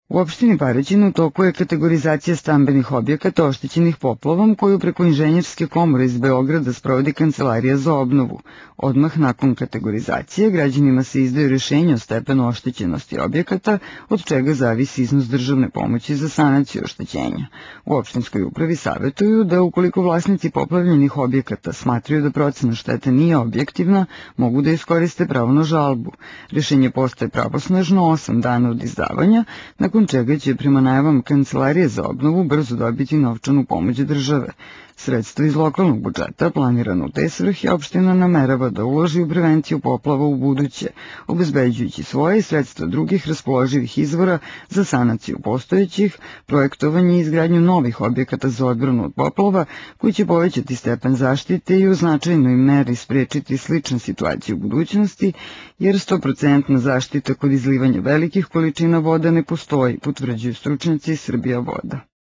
U opštini Paraćin u toku je kategorizacija stambenih objekata oštećenih poplavom koju preko Inženjerske komore iz Beograda sprovodi Kancelarija za obnovu. Odmah nakon kategorizacije građanima se izdaju rješenje o stepenu oštećenosti objekata, od čega zavisi iznos državne pomoći za sanaciju oštećenja. U opštinskoj upravi savetuju da ukoliko vlasnici poplavljenih objekata smatraju da procena štete nije objektivna, mogu da iskoriste pravo na žalbu. Rješenje postaje pravosnažno 8 dana od izdavanja, nakon čega će prema najavama Kancelarije za obnovu brzo dobiti novčanu pomoć države. Sredstva iz lokalnog budžeta planirano u te svrhe opština namerava da uloži u prevenciju poplava u buduće, obezbeđujući svoje i sredstva drugih raspoloživih izvora za sanaciju postojećih, projektovanje i izgradnju novih objekata za odbranu od poplava, koji će povećati stepen zaštite i u značajnoj meri sprečiti slične situacije u budućnosti, jer 100% zaštita kod izlivanja velikih količina voda ne postoji, potvrđuju stručnjaci Srbija voda.